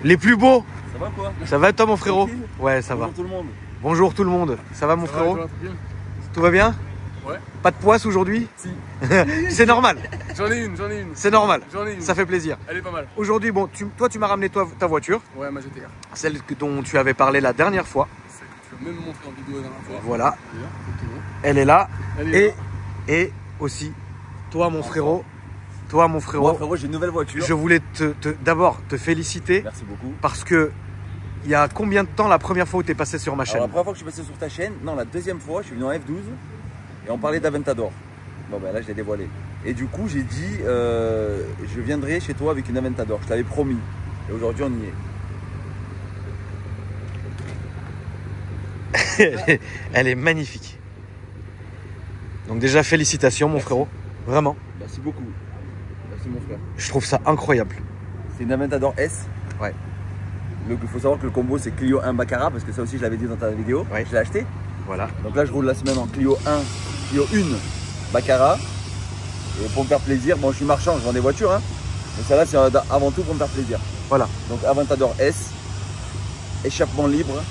Les plus beaux. Ça va quoi? Ça va toi mon frérot? Tranquille. Ouais, ça va. Bonjour tout le monde. Bonjour tout le monde. Ça va mon frérot? Tout va bien? Ouais. Pas de poisse aujourd'hui? Si. C'est normal. J'en ai une. C'est normal. J'en ai une. Ça fait plaisir. Elle est pas mal. Aujourd'hui, bon, toi tu m'as ramené ta voiture. Ouais, ma GTR. Celle dont tu avais parlé la dernière fois. Celle que tu as même montré en vidéo la dernière fois. Voilà. D'ailleurs, exactement. Elle est là. Elle est là. Et aussi, toi mon frérot. Toi mon frérot. Moi frérot, j'ai une nouvelle voiture. Je voulais d'abord te féliciter. Merci beaucoup. Parce que il y a combien de temps la première fois où tu es passé sur ma chaîne? Alors, la première fois que je suis passé sur ta chaîne, non, la deuxième fois, je suis venu en F12 et on parlait d'Aventador. Bon ben là je l'ai dévoilé. Et du coup j'ai dit je viendrai chez toi avec une Aventador, je t'avais promis. Et aujourd'hui on y est. Elle est magnifique. Donc déjà félicitations mon frérot. Vraiment. Merci beaucoup. Merci mon frère. Je trouve ça incroyable. C'est une Aventador S. Ouais. Il faut savoir que le combo c'est Clio 1 Baccarat parce que ça aussi je l'avais dit dans ta vidéo. Ouais. Je l'ai acheté. Voilà. Donc là je roule la semaine en Clio 1 Baccarat. Et pour me faire plaisir, bon je suis marchand, je vends des voitures hein. Mais celle-là c'est avant tout pour me faire plaisir. Voilà. Donc Aventador S, échappement libre,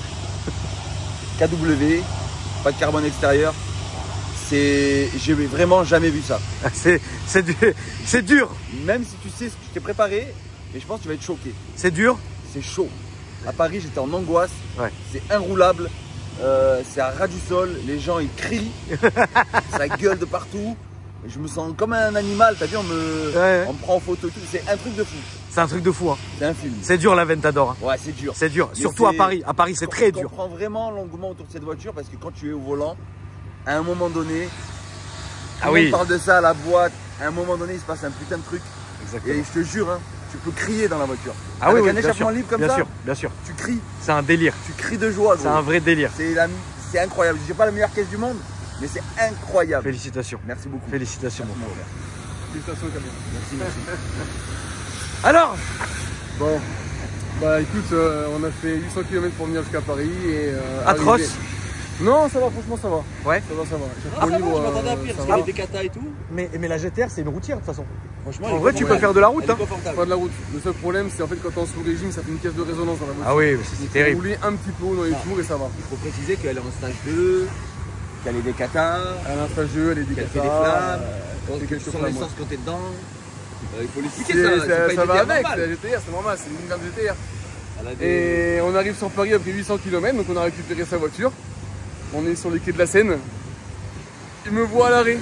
KW, pas de carbone extérieur. J'ai vraiment jamais vu ça. C'est dur. Même si tu sais ce que je t'ai préparé, mais je pense que tu vas être choqué. C'est dur. C'est chaud. À Paris, j'étais en angoisse. Ouais. C'est inroulable. C'est à ras du sol. Les gens, ils crient. Ça gueule de partout. Et je me sens comme un animal. T'as vu, on me prend en photo et tout. C'est un truc de fou. C'est un truc de fou. Hein. C'est un film. C'est dur l'Aventador. Hein. Ouais, c'est dur. C'est dur. Mais Surtout à Paris. À Paris, c'est très dur. Je comprends vraiment l'engouement autour de cette voiture parce que quand tu es au volant, à un moment donné, tout le monde parle de ça à la boîte. À un moment donné, il se passe un putain de truc. Exactement. Et je te jure, hein, tu peux crier dans la voiture. Ah avec oui, un échappement libre comme ça, bien sûr. tu cries. C'est un délire. Tu cries de joie. C'est un vrai délire. C'est incroyable. J'ai pas la meilleure caisse du monde, mais c'est incroyable. Félicitations. Merci beaucoup. Félicitations mon frère. Félicitations Camille. Merci. Alors, Bon. Bah écoute, on a fait 800 km pour venir jusqu'à Paris et atroce. arrivé. Non, ça va, franchement ça va. Ouais. Ça va. Ah, ça va, je m'attendais à pire, parce qu'il y avait des katas et tout. Mais la GTR, c'est une routière de toute façon. Franchement, En vrai, tu peux faire de la route. Elle est Hein. confortable. Pas de la route. Le seul problème, c'est en fait quand t'es en sous-régime, ça fait une caisse de résonance dans la voiture. Ah oui, c'est Il faut terrible. rouler un petit peu haut dans les tours et ça va. Il faut préciser qu'elle est en stage 2, qu'elle est des katas, À l'instageux, elle est qu'elle décatée. fait des flammes, c'est que tu quelques sens flammes, l'essence quand t'es dedans. Il faut l'expliquer C'est- ça. C'est pas ça une va GTR avec, normale. c'est la GTR, c'est normal, c'est une gamme GTR. Elle a des- Et on arrive sur Paris après 800 km, donc on a récupéré sa voiture. On est sur les quais de la Seine. Il me voit à l'arrêt.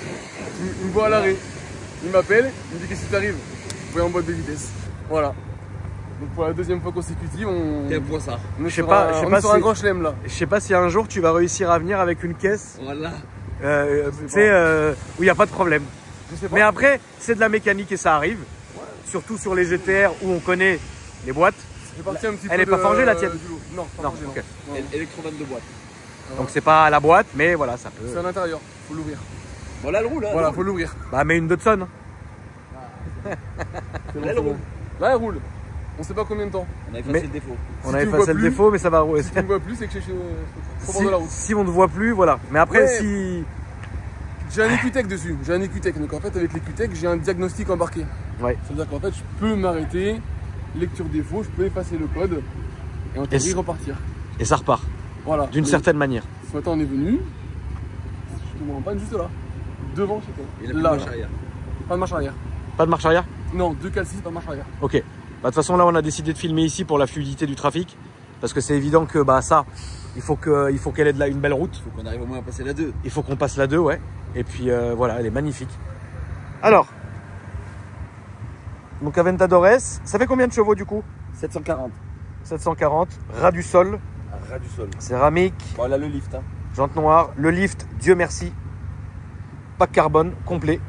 Il m'appelle, il me dit qu'est-ce qui t'arrive? Vous voyez en boîte de vitesse. Voilà. Donc pour la deuxième fois consécutive, on T'es un poissard. est Je sais sur pas- un- je sais on pas est sur un si- grand chelem là. Je sais pas si un jour tu vas réussir à venir avec une caisse Voilà. tu sais, où il n'y a pas de problème. Je sais pas. Mais après, c'est de la mécanique et ça arrive. Surtout sur les GTR où on connaît les boîtes. J'ai parti un petit Elle peu est pas de- forgée, la tienne? du lot. Non, pas Non, forgée, ok. non. Électro-van de boîte. Donc c'est pas à la boîte, mais voilà, ça peut. C'est à l'intérieur, faut l'ouvrir. Bon là elle roule. Hein, Voilà, elle faut roule. l'ouvrir. Bah mais une Datsun. C'est bon, Là, elle c'est bon. roule. Là, elle roule. On sait pas combien de temps. On a Mais- effacé le défaut. On Si avait tu passé vois le plus- défaut, mais ça va rouler. Si tu me vois plus, c'est que je suis au bord de la route. Si on ne voit plus, voilà. Mais après, Ouais. si. J'ai un EQTech dessus, j'ai un EQTech. Donc en fait, avec l'EQTech, j'ai un diagnostic embarqué. Ouais. C'est-à-dire qu'en fait, je peux m'arrêter, lecture défaut, je peux effacer le code et en théorie repartir. Et ça repart. Voilà. D'une Donc, certaine manière. Ce matin, on est venu. Je te vois en panne juste là. Devant chez toi. Il a plus de Là, marche là. arrière. Pas de marche arrière. Pas de marche arrière? Non, 2 calcis, pas de marche arrière. Ok. Bah, de toute façon, là, on a décidé de filmer ici pour la fluidité du trafic. Parce que c'est évident que bah, ça, il faut qu'elle ait une belle route. Faut qu'on arrive au moins à passer la 2. Il faut qu'on passe la 2, ouais. Et puis voilà, elle est magnifique. Alors, donc Aventador S, ça fait combien de chevaux du coup? 740. 740, ras du sol, À ras du sol. céramique, Bon là le lift. Hein. jante noire, le lift, Dieu merci, pack carbone complet.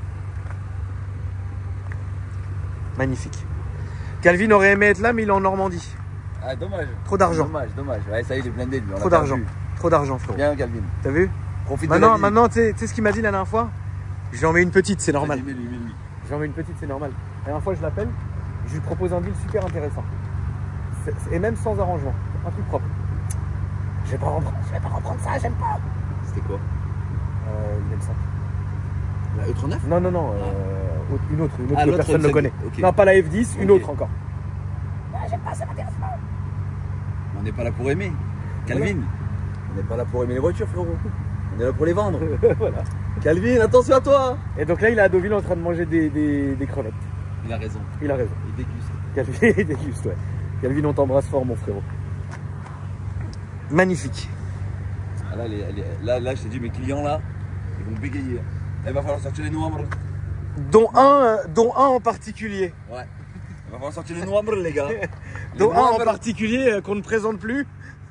Magnifique. Calvin aurait aimé être là, mais il est en Normandie. Ah dommage. Trop d'argent. Dommage. Ouais ça y est, il est blindé lui. On Trop l'a d'argent. perdu. Trop d'argent, frérot. Bien Calvin. T'as vu? Profite de la vie. Maintenant, tu sais ce qu'il m'a dit la dernière fois? Je lui en mets une petite, c'est normal. Vas-y, mets-lui. Je lui en mets une petite, c'est normal. La dernière fois, je l'appelle, je lui propose un deal super intéressant. Et même sans arrangement. Un truc propre. Je vais pas reprendre ça, j'aime pas. C'était quoi? Une M5. La E39? Non, une autre Ah, que l'autre personne ne M5, connaît. ok. Non, pas la F10, une Ok. autre encore. j'aime pas, ça m'intéresse pas. On n'est pas là pour aimer. Calvin, on n'est pas là pour aimer les voitures, frérot. On est là pour les vendre. Voilà. Calvin, attention à toi. Et donc là, il est à Deauville en train de manger des crevettes. Il a raison. Il a raison. Il déguste. Calvin, il déguste, ouais. Calvin, on t'embrasse fort, mon frérot. Magnifique. Ah, là, je t'ai dit, mes clients là, ils vont bégayer. Il va falloir sortir les noirs. Dont un en particulier. Ouais. Il va falloir sortir les noirs, les gars. Dont un en particulier qu'on ne présente plus.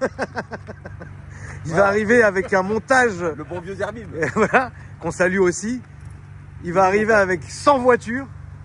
Il va arriver avec un montage. Le bon vieux Zerbib. Voilà, qu'on salue aussi. Il va arriver avec 100 voitures.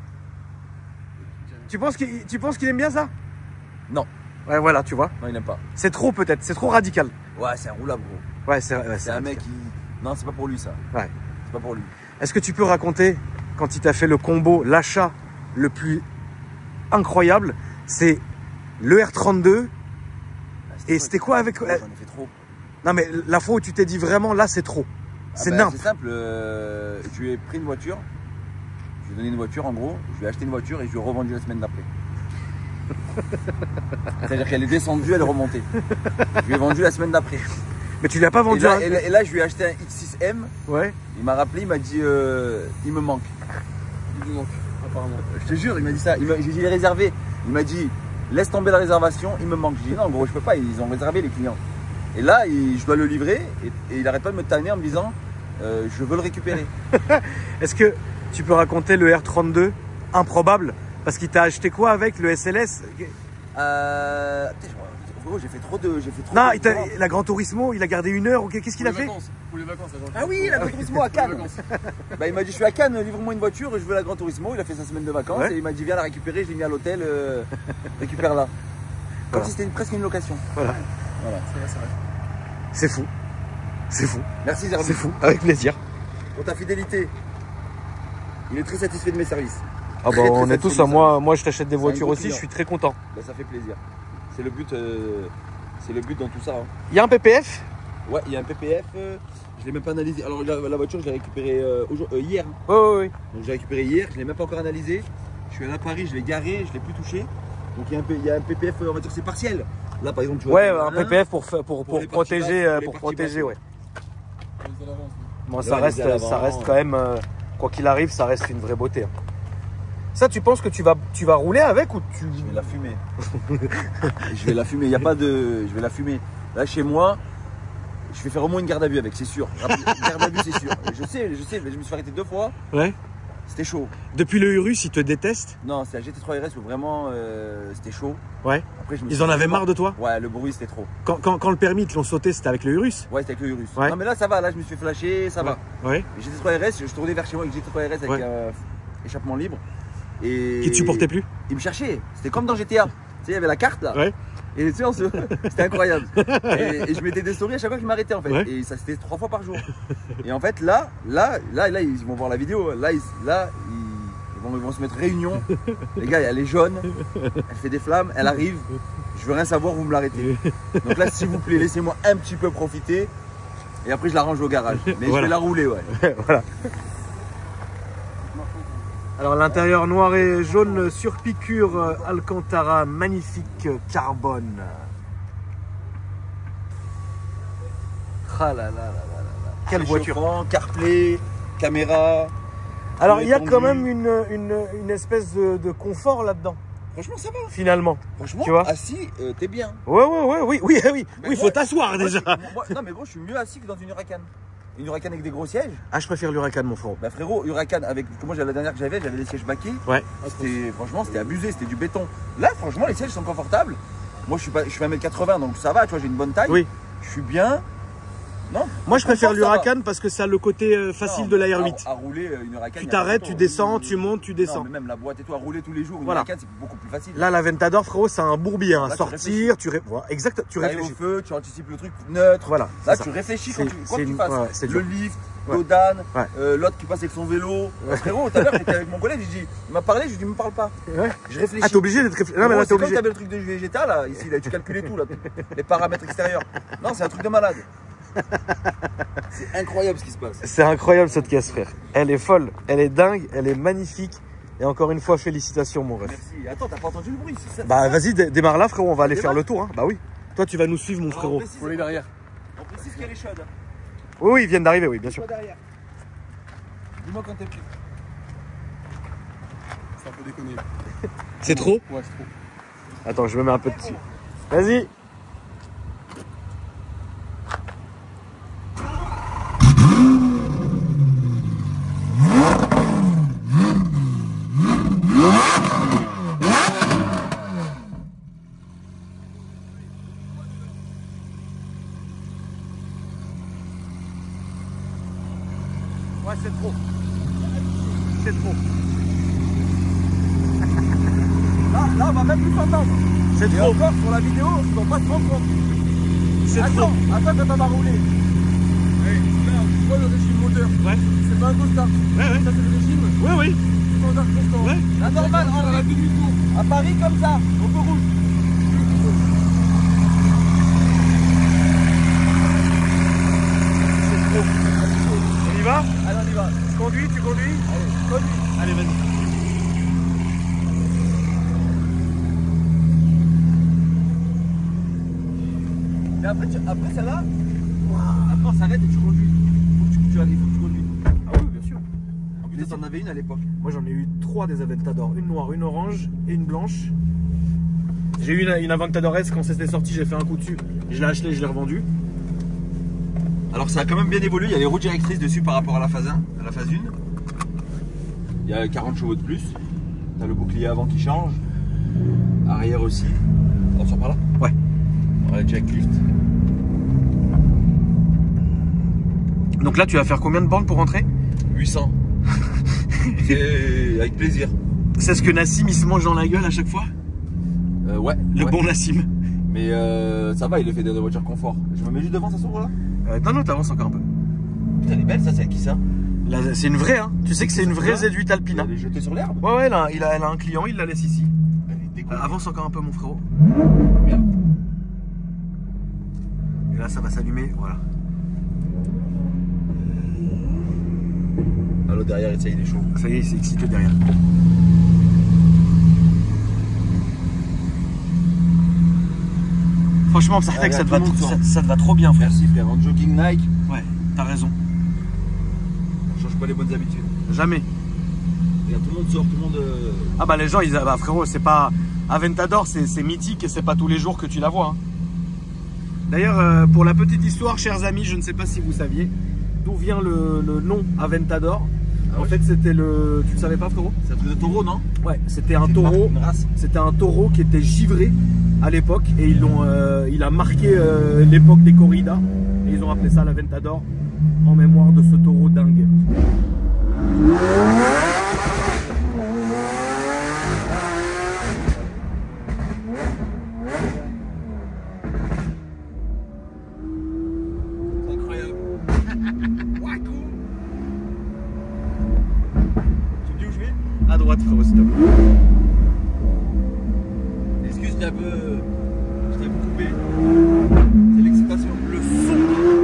Tu penses qu'il aime bien ça? Non. Ouais, voilà, tu vois. Non, il n'aime pas. C'est trop peut-être, c'est trop radical. Ouais, c'est un roulable, gros. Ouais, c'est un mec qui. Non, c'est pas pour lui ça. Ouais. C'est pas pour lui. Est-ce que tu peux raconter quand il t'a fait le combo, l'achat le plus incroyable? C'est le R32. Et c'était quoi avec. J'en ai fait trop. Non, mais la fois où tu t'es dit vraiment là, c'est trop. C'est nimp. C'est simple. Je lui ai pris une voiture. Je lui ai donné une voiture en gros. Je lui ai acheté une voiture et je lui ai revendu la semaine d'après. C'est-à-dire qu'elle est descendue, elle est remontée. Je lui ai vendu la semaine d'après. Mais tu l'as pas vendu. Et là, je lui ai acheté un X6M. Ouais. Il m'a rappelé, il m'a dit il me manque. Il nous manque, apparemment. Je te jure, il m'a dit ça. J'ai dit il est réservé. Il m'a dit laisse tomber la réservation, il me manque. J'ai dit non, gros, je peux pas. Ils ont réservé les clients. Et là, je dois le livrer et il arrête pas de me tanner en me disant je veux le récupérer. Est-ce que tu peux raconter le R32 improbable? Parce qu'il t'a acheté quoi avec le SLS? J'ai fait trop de. Non, la Gran Turismo, il a gardé 1 heure, ok, qu'est-ce qu'il a fait? Pour les vacances, Ah oui, la Gran Turismo à Cannes. Bah, il m'a dit je suis à Cannes, livre-moi une voiture, je veux la Gran Turismo. Il a fait sa semaine de vacances et il m'a dit viens la récupérer, je l'ai mis à l'hôtel, récupère-la. Comme si c'était presque une location. Voilà. C'est vrai. C'est fou. C'est fou. Merci Zerbib. C'est fou, avec plaisir. Pour ta fidélité. Il est très satisfait de mes services. Ah bah on est tous, moi je t'achète des voitures aussi, client. je suis très content. Bah, ça fait plaisir. C'est le but dans tout ça. Hein. Il y a un PPF? Ouais, il y a un PPF. Je l'ai même pas analysé. Alors la voiture, je l'ai récupérée hier. Oui. Donc je l'ai récupérée hier, je l'ai même pas encore analysé. Je suis allé à Paris, je l'ai garé, je l'ai plus touché. Donc il y a un PPF, on va dire c'est partiel. Là par exemple, tu vois. Ouais, un PPF pour protéger, ouais. Bon, ça reste quand même, quoi qu'il arrive, ça reste une vraie beauté. Hein. Ça, tu penses que tu vas rouler avec ou tu... Je vais la fumer. Je vais la fumer, il n'y a pas de... Je vais la fumer. Là, chez moi, je vais faire au moins une garde à vue avec, c'est sûr. Garde à vue, c'est sûr. Je sais, mais je me suis arrêté 2 fois. Ouais. C'était chaud. Depuis le Urus, ils te détestent? Non, c'est la GT3 RS où vraiment c'était chaud. Ouais. Après, ils en avaient marre de toi? Ouais, le bruit, c'était trop. Quand le permis, ils te l'ont sauté, c'était avec le Urus? Ouais, c'était avec le Urus. Ouais. Non, mais là, ça va, là, je me suis fait flasher, ça va. Ouais. GT3 RS, je tournais vers chez moi avec GT3 RS avec échappement libre. Et qui te supportait plus? Il me cherchait. C'était comme dans GTA. Tu sais, il y avait la carte là. Ouais. Et tu sais, c'était incroyable. et je mettais des stories à chaque fois que je m'arrêtais en fait. Ouais. Et ça c'était 3 fois par jour. Et en fait là, ils vont voir la vidéo. Là, ils vont se mettre réunion. Les gars, elle est jaune. Elle fait des flammes. Elle arrive. Je veux rien savoir, vous me l'arrêtez. Donc là, s'il vous plaît, laissez-moi un petit peu profiter. Et après, je la range au garage. Mais je vais la rouler, ouais. Voilà. Alors l'intérieur noir et jaune sur piqûre Alcantara, magnifique carbone. Ah là là là là là. Quelle voiture! CarPlay, caméra. Alors il y a quand même une espèce de confort là-dedans. Franchement ça va. Finalement. Franchement, tu vois? assis, t'es bien. Oui, il faut t'asseoir déjà. Non mais gros, je suis mieux assis que dans une Huracan. Une Huracan avec des gros sièges. Ah, je préfère l'Huracan, mon frérot. Bah frérot, Huracan avec. Moi, la dernière que j'avais des sièges baquets. Ouais. Franchement, c'était abusé, c'était du béton. Là, franchement, les sièges sont confortables. Moi, je suis 1m80, donc ça va, tu vois, j'ai une bonne taille. Oui. Je suis bien. Non. Moi, je préfère l'Huracan parce que ça a le côté facile de la R8. À rouler une Huracan. Tu t'arrêtes, tu descends, tu montes, tu descends. Non, mais même la boîte et tout, à rouler tous les jours, une Huracan, c'est beaucoup plus facile. Là, l'Aventador, frérot, c'est un bourbier. Hein. Sortir, tu réfléchis. Au feu, tu anticipes le truc neutre. Voilà. Là, tu réfléchis quand tu fasses. Le lift. Dodan, l'autre qui passe avec son vélo. Frérot, tout à l'heure, j'étais avec mon collègue, il m'a parlé, je lui ai dit, me parle pas. Je réfléchis. Ah, t'es obligé d'être réfléchi. Non, mais là, t'es obligé. Comme t'avais le truc de Vegeta, là, ici, là, tu calculais tout, là, les paramètres extérieurs. Non, c'est un truc de malade. C'est incroyable ce qui se passe. C'est incroyable cette caisse, frère. Elle est folle, elle est dingue, elle est magnifique. Et encore une fois, félicitations, mon ref. Merci. Attends, t'as pas entendu le bruit, c'est ça? Bah vas-y, démarre là, frérot, on va aller faire le tour. Hein. Bah oui. Toi, tu vas nous suivre, mon frérot. Faut aller derrière. On précise qu'elle est chaude. Oui, oui, ils viennent d'arriver, oui, bien sûr. Derrière. Dis-moi quand t'es prêt. Ça peut déconner. C'est trop? Ouais, c'est trop. Attends, je me mets un peu dessus. Vas-y. Ouais, c'est trop. C'est trop. Là, on va même plus s'entendre. C'est Et trop. encore, sur la vidéo, ils vont pas se rendre compte. C'est trop. Attends quand on va rouler. Hey, là, tu vois le régime moteur? Ouais. C'est pas un Go-Start. Ouais, ouais. Ça, c'est le régime Ouais, oui. standard constant. Ouais. La normale, On a la demi-tour. à Paris comme ça, au feu rouge. C'est trop. On y va? Allez, on y va. Je conduis, tu conduis? Allez, conduis. Allez, vas-y. Mais après celle-là, après on s'arrête et tu conduis. Il faut que tu conduis. Ah oui, bien sûr. En plus, t'en avais une à l'époque. Moi, j'en ai eu 3 des Aventador. Une noire, une orange et une blanche. J'ai eu une Aventador S quand c'était sorti, j'ai fait un coup dessus. Je l'ai acheté, je l'ai revendu. Alors ça a quand même bien évolué, il y a les roues directrices dessus par rapport à la phase 1, à la phase 1. Il y a 40 chevaux de plus. T'as le bouclier avant qui change. Arrière aussi. On sort par là? Ouais. Ouais, jack lift. Donc là, tu vas faire combien de bornes pour rentrer? 800. C'est avec plaisir. C'est ce que Nassim il se mange dans la gueule à chaque fois? Ouais. Le ouais. bon Nassim. Mais ça va, il est fait des voitures confort. Je me mets juste devant, ça s'ouvre là? Non, non, t'avances encore un peu. Putain, elle est belle, ça, c'est avec qui ça? Là, c'est une vraie, hein. Tu sais que c'est une vraie Z8 Alpina. Elle est jetée sur l'herbe? Ouais, ouais, là, elle a un client, il la laisse ici. Elle est décollée. Avance encore un peu, mon frérot. Bien. Et là, ça va s'allumer, voilà. Ah, l'autre derrière, il est chaud. Ça y est, c'est excité derrière. Franchement, ça, Allez, ça, tout le monde sort. ça te va trop bien, frère. Merci frère, en jogging Nike, Ouais, t'as raison. on change pas les bonnes habitudes. Jamais. Regarde, tout le monde sort, tout le monde. Ah bah les gens, ils, bah frérot, c'est pas... Aventador, c'est mythique et c'est pas tous les jours que tu la vois. Hein. D'ailleurs, pour la petite histoire, chers amis, je ne sais pas si vous saviez d'où vient le nom Aventador. Ah En ouais. fait, c'était le... Tu le savais pas, frérot? C'est un truc de taureau, non? Ouais, c'était un C'est une taureau. marque, une race. C'était un taureau qui était givré à l'époque et il a marqué l'époque des corridas et ils ont appelé ça l'Aventador en mémoire de ce taureau dingue. C'est incroyable. Tu me dis où je vais? À droite, frérot, s'il te plaît. Excuse, je t'ai un peu coupé. C'est l'excitation. Le son.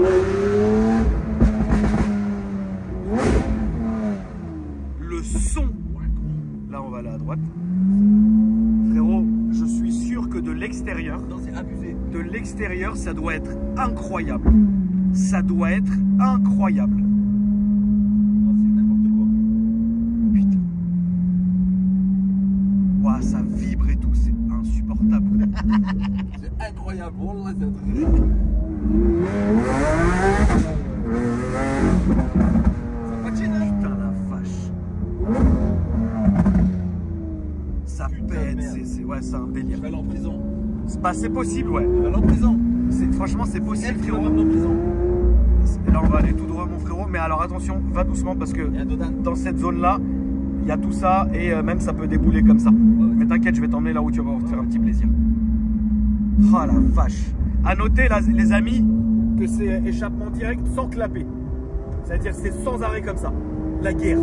Le son. Là, on va aller à droite. Frérot, je suis sûr que de l'extérieur, Non, c'est abusé. ça doit être incroyable. Ça doit être incroyable. Non, c'est n'importe quoi. Putain. Ouah, ça vibre et tout, c'est insupportable. C'est incroyable. Wallah, c'est un truc. Ça patine, hein? Putain la vache. Ça Putain de pète, merde. ouais, c'est un délire. Je vais aller en prison. C'est possible, ouais. Je vais aller en prison. Franchement, c'est possible, Elle qui va frérot. m'emmener en prison. Et là, on va aller tout droit, mon frérot. Mais alors, attention, va doucement parce que Il y a un Dodan. dans cette zone-là, il y a tout ça et même ça peut débouler comme ça. Mais t'inquiète, je vais t'emmener là où tu vas te faire un petit plaisir. Oh la vache. À noter, là, les amis, que c'est échappement direct sans clapper. C'est-à-dire c'est sans arrêt comme ça. La guerre.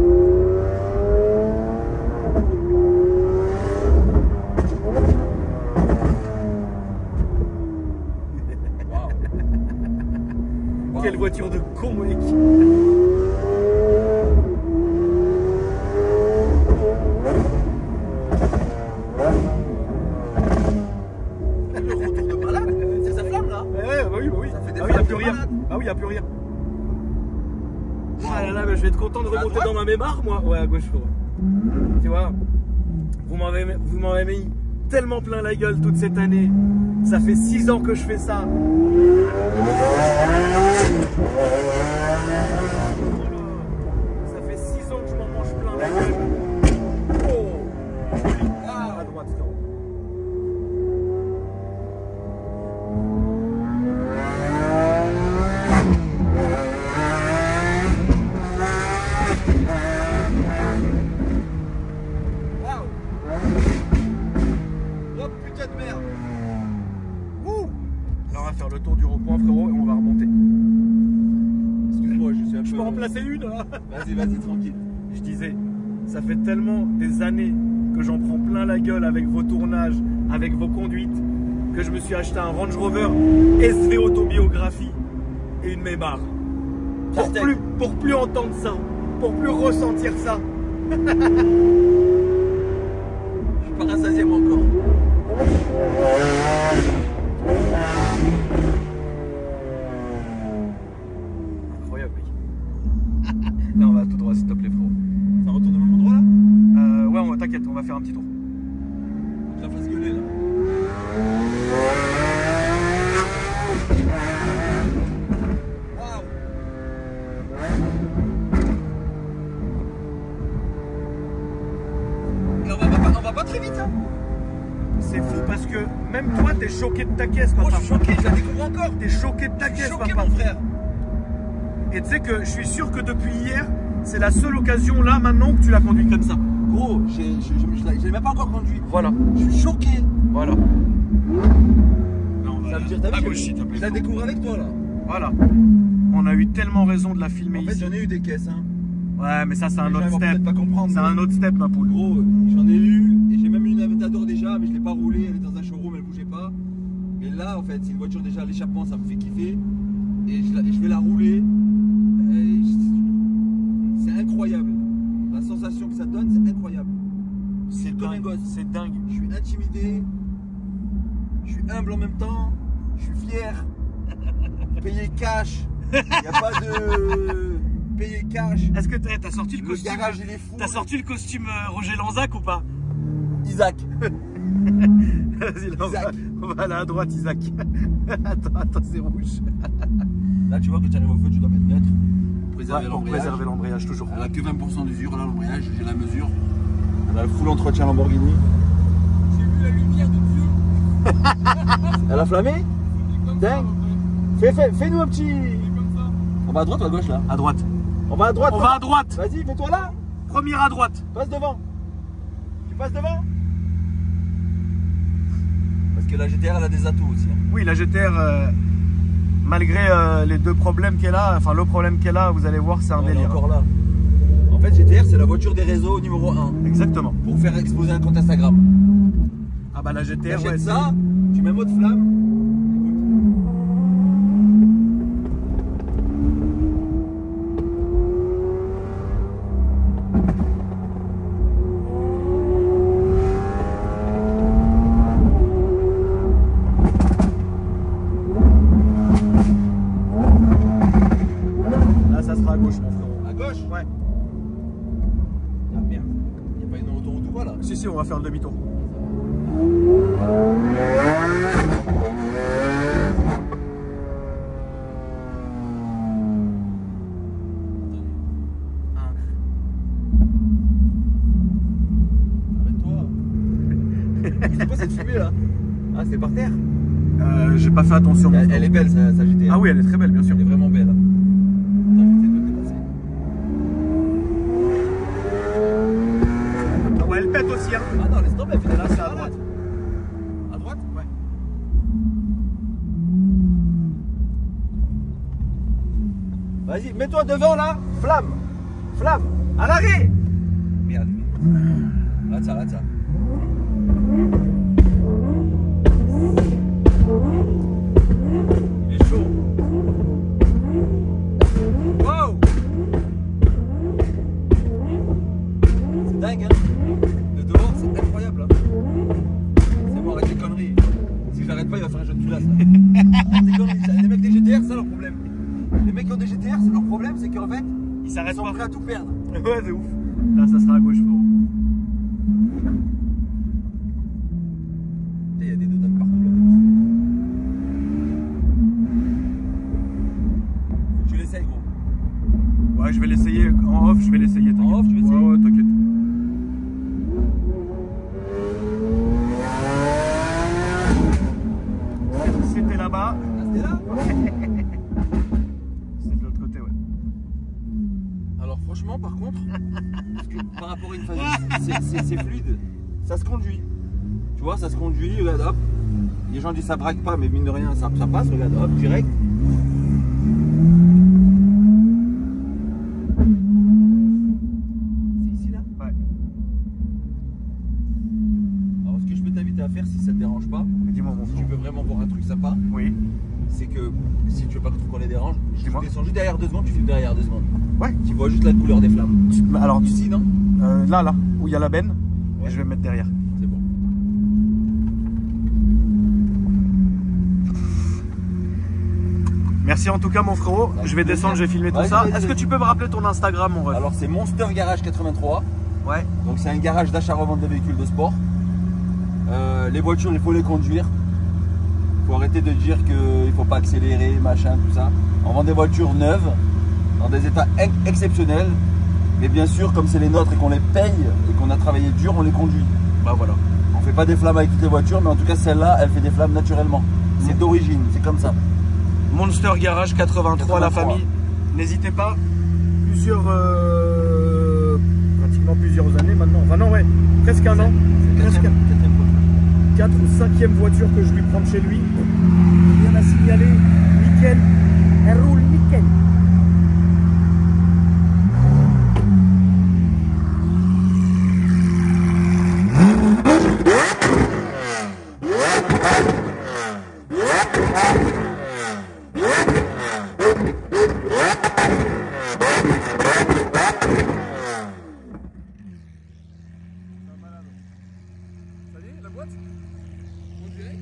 Waouh. Quelle voiture de con, mec. des Ah oui, fois, y a plus t'es rien. malade. Ah oui, y a plus rien. Ah là là, mais je vais être content de remonter dans ma mémoire, moi. Ouais, à gauche, frérot. Tu vois, vous m'avez mis tellement plein la gueule toute cette année. Ça fait 6 ans que je fais ça. Ça fait 6 ans que je m'en mange plein la gueule. Oh, joli. Ah, à droite, frérot. Oh putain de merde. Ouh. Là, on va faire le tour du rond-point, frérot, et on va remonter. Excuse-moi, je suis un peu... Je peux en placer une là. Vas-y, tranquille. Je disais, ça fait tellement des années que j'en prends plein la gueule avec vos tournages, avec vos conduites, que je me suis acheté un Range Rover SV Autobiographie et une Maybach. Pour plus entendre ça, pour plus ressentir ça. Je suis pas rassasié moi encore. Incroyable, mec. Là, on va tout droit, s'il te plaît, frérot. Ça retourne au même endroit là? Ouais, t'inquiète, on va faire un petit tour. Je la fasse gueuler là. Waouh! Et on va pas très vite hein? C'est fou parce que même toi, t'es choqué de ta caisse, Oh, papa. je suis choqué, je la découvre encore. T'es choqué de ta Je suis caisse, choqué papa. mon frère. Et tu sais que je suis sûr que depuis hier, c'est la seule occasion là maintenant que tu l'as conduit comme ça. Gros, je l'ai même pas encore conduit. Voilà, Je suis choqué. voilà. Là, on va Ça veut dire, t'as à vu, gauche, s'il te plaît. je la découvre avec toi là. Voilà. On a eu tellement raison de la filmer En fait, ici. j'en ai eu des caisses hein. Ouais, mais ça, c'est un Les gens, autre ils vont step. peut-être pas comprendre. C'est un autre step, ma poule. Gros, j'en ai eu et j'ai même eu une Aventador déjà, mais je l'ai pas roulée, elle est dans un showroom, elle bougeait pas. Mais là, en fait, c'est une voiture déjà, l'échappement, ça me fait kiffer. Et je vais la rouler. C'est incroyable. La sensation que ça donne, c'est incroyable. C'est comme un dingue. gosse. C'est dingue. Je suis intimidé, je suis humble en même temps, je suis fier. Payer cash, il n'y a pas de payer cash. Est-ce que t'as sorti le Le costume garage, il est fou. T'as sorti le costume Roger Lanzac ou pas? Isaac. Vas-y, là, Isaac. on va aller à droite, Isaac. Attends, c'est rouge. Là, tu vois que tu arrives au feu, tu dois mettre neutre. Ouais, pour préserver l'embrayage, toujours. Elle a que 20% d'usure, là, l'embrayage, j'ai la mesure. Elle a le full entretien Lamborghini. J'ai vu la lumière de Dieu. Elle a flammé? Dingue. Fais-nous un petit. Comme ça. On va à droite ou à gauche là? À droite. On va à droite. On va à droite. Vas-y, fais-toi là. Première à droite. Passe devant. Tu passes devant? Parce que la GTR, elle a des atouts aussi. Oui, la GTR, malgré les deux problèmes qu'elle a, enfin le problème qu'elle a, vous allez voir, c'est un Elle est délire. encore là. En fait, GTR, c'est la voiture des réseaux numéro 1 Exactement. pour faire exploser un compte Instagram. Ah bah la GTR, T'achètes ouais, ça, tu mets mode flamme. là ça sera à gauche, mon frérot. À gauche? Ouais. Ah merde. Il n'y a pas une autoroute ou quoi là? Si, on va faire le demi-tour. Arrête-toi. C'est quoi cette fumée là? Ah, c'est par terre? J'ai pas fait attention. mon Elle frérot. est belle sa GTR. Ah oui, elle est très belle, bien sûr. Elle est vraiment belle. Attends, je vais essayer de le dépasser. Ah ouais, elle pète aussi. Hein. Ah non, laisse tomber, elle fait Là, c'est à droite. À droite? Ouais. Vas-y, mets-toi devant là. Flamme. Flamme. À l'arrêt. Merde. Là, ça. Il est chaud. Wow. C'est dingue, hein. Le devant, c'est incroyable. Hein. C'est bon, arrête les conneries. Si je l'arrête pas, il va faire un jeu de culasse. Arrête les conneries. Les mecs des GTR, ça le problème. Les mecs qui ont des GTR, leur problème, c'est qu'en fait, Ils ils s'arrêtent sont pas. prêts à tout perdre. Ouais, de ouf. Là, ça sera à gauche, frérot. Il y a des donuts partout là. Faut que tu l'essayes, gros. Ouais, je vais l'essayer en off, je vais l'essayer. En off, tu veux essayer? Ouais, t'inquiète. C'était là-bas. Ah, c'était là? C'est de l'autre côté, ouais. Alors franchement, par contre, parce que par rapport à une phase, c'est fluide. Ça se conduit. Tu vois, ça se conduit, regarde, hop. Les gens disent ça braque pas, mais mine de rien, ça passe, regarde, hop, direct. C'est ici là? Ouais. Alors ce que je peux t'inviter à faire si ça te dérange pas, Mais dis-moi, mon si tu frère. veux vraiment voir un truc sympa, Oui. c'est que si tu veux pas que qu'on les dérange, je Dis-moi. descends juste derrière 2 secondes, tu filmes derrière 2 secondes. Ouais. Tu vois juste la couleur des flammes. Alors, Ici, non? là, où il y a la benne, Ouais. et je vais me mettre derrière. C'est bon. Merci en tout cas, mon frérot. Avec Je vais plaisir. descendre, je vais filmer tout Ouais, ça. vas-y, Est-ce que vas-y. tu peux me rappeler ton Instagram, mon ref? Alors c'est Monster Garage 83. Ouais. Donc c'est un garage d'achat-revente de véhicules de sport. Les voitures, il faut les conduire. Il faut arrêter de dire qu'il ne faut pas accélérer, machin, tout ça. On vend des voitures neuves, dans des états exceptionnels. Mais bien sûr, comme c'est les nôtres et qu'on les paye et qu'on a travaillé dur, on les conduit. Bah voilà. On fait pas des flammes avec toutes les voitures, mais en tout cas celle-là, elle fait des flammes naturellement. C'est d'origine, c'est comme ça. Monster Garage 83, la 83. famille. N'hésitez pas. Pratiquement plusieurs années maintenant. Enfin non, ouais, presque un an. Presque Quatrième fois. 4 ou 5e voiture que je lui prends de chez lui. Rien à signaler. Nickel. Elle roule nickel. Ça y est, la boîte? On dirait?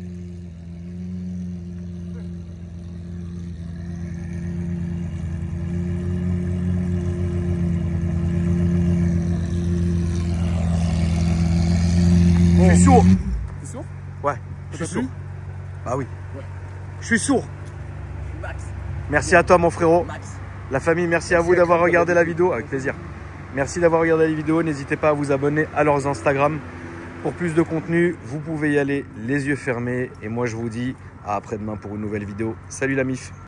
Je suis sourd. T'es sûr? Ouais, je suis T'as sourd. plu? Bah oui. Ouais. Je suis sourd. Max. Merci à toi, mon frérot. Max. La famille, merci à vous d'avoir regardé la vidéo. Avec plaisir. Merci d'avoir regardé la vidéo. N'hésitez pas à vous abonner à leurs Instagram. Pour plus de contenu, vous pouvez y aller les yeux fermés. Et moi, je vous dis à après-demain pour une nouvelle vidéo. Salut la MIF.